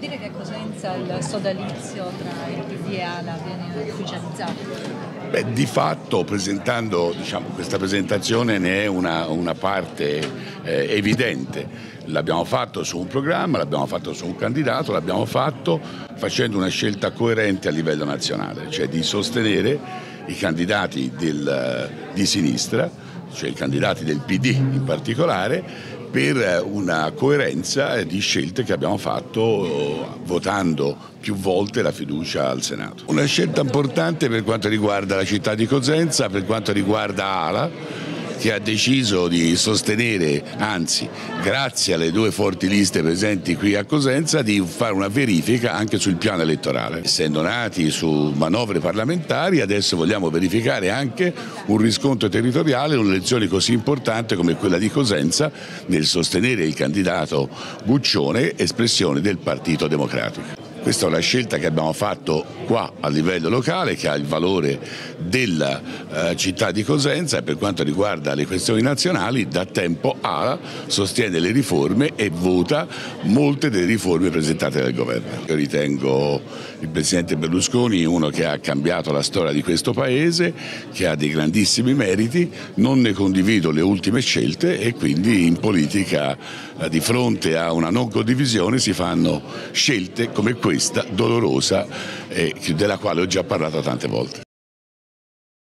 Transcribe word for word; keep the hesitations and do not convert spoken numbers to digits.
dire che a Cosenza il sodalizio tra il P D e AL-A viene ufficializzato? Beh, di fatto, presentando, diciamo, questa presentazione ne è una, una parte eh, evidente. L'abbiamo fatto su un programma, l'abbiamo fatto su un candidato, l'abbiamo fatto facendo una scelta coerente a livello nazionale, cioè di sostenere i candidati del, di sinistra, cioè i candidati del P D in particolare, per una coerenza di scelte che abbiamo fatto votando più volte la fiducia al Senato. Una scelta importante per quanto riguarda la città di Cosenza, per quanto riguarda AL-A, che ha deciso di sostenere, anzi grazie alle due forti liste presenti qui a Cosenza, di fare una verifica anche sul piano elettorale. Essendo nati su manovre parlamentari, adesso vogliamo verificare anche un riscontro territoriale in un'elezione così importante come quella di Cosenza, nel sostenere il candidato Guccione, espressione del Partito Democratico. Questa è una scelta che abbiamo fatto qua a livello locale, che ha il valore della eh, città di Cosenza, e per quanto riguarda le questioni nazionali da tempo AL-A sostiene le riforme e vota molte delle riforme presentate dal governo. Io ritengo il presidente Berlusconi uno che ha cambiato la storia di questo paese, che ha dei grandissimi meriti, non ne condivido le ultime scelte e quindi in politica eh, di fronte a una non condivisione si fanno scelte come questa, dolorosa, e della quale ho già parlato tante volte.